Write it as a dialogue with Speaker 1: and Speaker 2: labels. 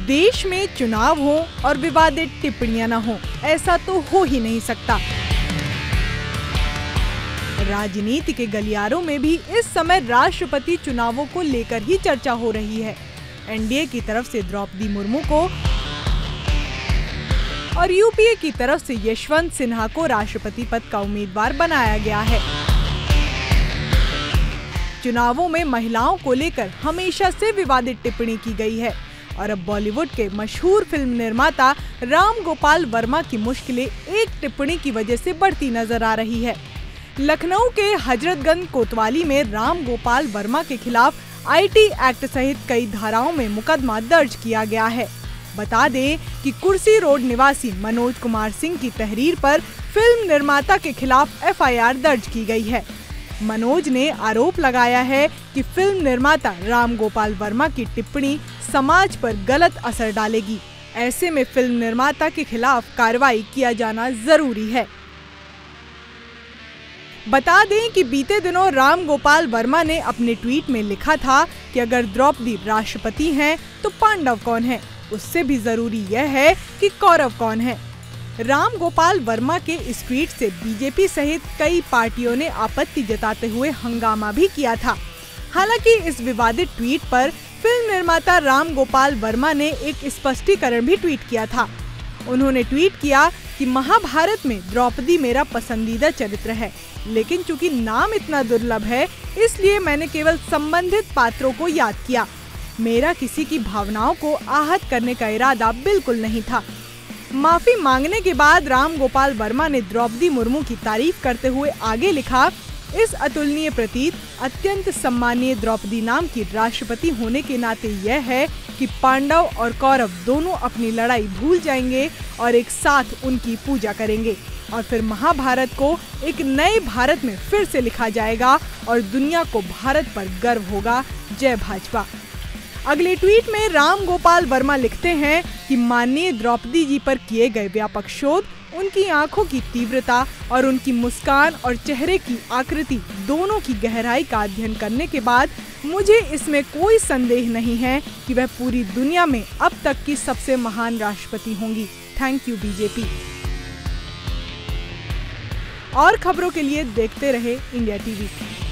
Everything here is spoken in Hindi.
Speaker 1: देश में चुनाव हो और विवादित टिप्पणियां न हो, ऐसा तो हो ही नहीं सकता। राजनीति के गलियारों में भी इस समय राष्ट्रपति चुनावों को लेकर ही चर्चा हो रही है। एनडीए की तरफ से द्रौपदी मुर्मू को और यूपीए की तरफ से यशवंत सिन्हा को राष्ट्रपति पद का उम्मीदवार बनाया गया है। चुनावों में महिलाओं को लेकर हमेशा से विवादित टिप्पणी की गई है और अब बॉलीवुड के मशहूर फिल्म निर्माता राम गोपाल वर्मा की मुश्किलें एक टिप्पणी की वजह से बढ़ती नजर आ रही है। लखनऊ के हजरतगंज कोतवाली में राम गोपाल वर्मा के खिलाफ आईटी एक्ट सहित कई धाराओं में मुकदमा दर्ज किया गया है। बता दें कि कुर्सी रोड निवासी मनोज कुमार सिंह की तहरीर पर फिल्म निर्माता के खिलाफ एफआईआर दर्ज की गई है। मनोज ने आरोप लगाया है कि फिल्म निर्माता राम गोपाल वर्मा की टिप्पणी समाज पर गलत असर डालेगी। ऐसे में फिल्म निर्माता के खिलाफ कार्रवाई किया जाना जरूरी है। बता दें कि बीते दिनों राम गोपाल वर्मा ने अपने ट्वीट में लिखा था कि अगर द्रौपदी राष्ट्रपति हैं तो पांडव कौन है, उससे भी जरूरी यह है कि कौरव कौन है। राम गोपाल वर्मा के इस ट्वीट से बीजेपी सहित कई पार्टियों ने आपत्ति जताते हुए हंगामा भी किया था। हालांकि इस विवादित ट्वीट पर फिल्म निर्माता राम गोपाल वर्मा ने एक स्पष्टीकरण भी ट्वीट किया था। उन्होंने ट्वीट किया कि महाभारत में द्रौपदी मेरा पसंदीदा चरित्र है, लेकिन चूंकि नाम इतना दुर्लभ है इसलिए मैंने केवल संबंधित पात्रों को याद किया। मेरा किसी की भावनाओं को आहत करने का इरादा बिल्कुल नहीं था। माफी मांगने के बाद राम गोपाल वर्मा ने द्रौपदी मुर्मू की तारीफ करते हुए आगे लिखा, इस अतुलनीय प्रतीत अत्यंत सम्मानीय द्रौपदी नाम की राष्ट्रपति होने के नाते यह है कि पांडव और कौरव दोनों अपनी लड़ाई भूल जाएंगे और एक साथ उनकी पूजा करेंगे और फिर महाभारत को एक नए भारत में फिर से लिखा जाएगा और दुनिया को भारत पर गर्व होगा। जय भाजपा। अगले ट्वीट में राम गोपाल वर्मा लिखते हैं कि माननीय द्रौपदी जी पर किए गए व्यापक शोध, उनकी आंखों की तीव्रता और उनकी मुस्कान और चेहरे की आकृति दोनों की गहराई का अध्ययन करने के बाद मुझे इसमें कोई संदेह नहीं है कि वह पूरी दुनिया में अब तक की सबसे महान राष्ट्रपति होंगी। Thank you BJP. और खबरों के लिए देखते रहे इंडिया टीवी।